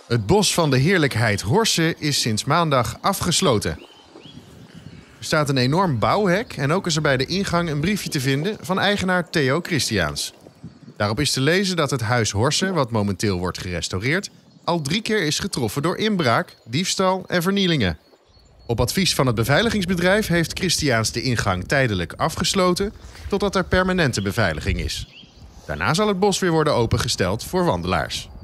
Het bos van de heerlijkheid Horse is sinds maandag afgesloten. Er staat een enorm bouwhek en ook is er bij de ingang een briefje te vinden van eigenaar Theo Christiaans. Daarop is te lezen dat het huis Horse, wat momenteel wordt gerestaureerd, al 3 keer is getroffen door inbraak, diefstal en vernielingen. Op advies van het beveiligingsbedrijf heeft Christiaans de ingang tijdelijk afgesloten totdat er permanente beveiliging is. Daarna zal het bos weer worden opengesteld voor wandelaars.